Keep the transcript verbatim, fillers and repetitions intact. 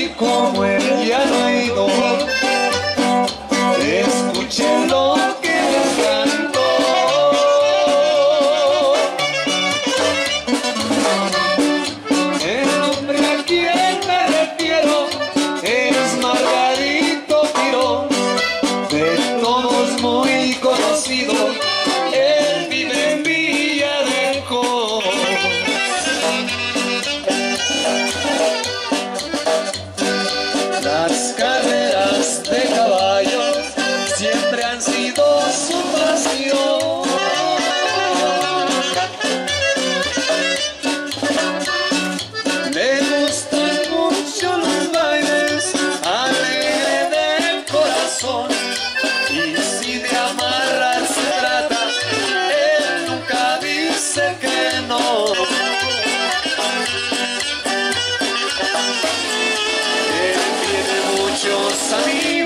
Y como él ya no ha ido, escuchen lo que les canto. El hombre a quien me refiero es Margarito Tirón, de todos muy conocido. Él vive en Villa del Cor. Las carreras de caballos siempre han sido su pasión. Le gustan mucho los bailes alegres del corazón, y si de amarrar se trata, él nunca dice que no. Muchos amigos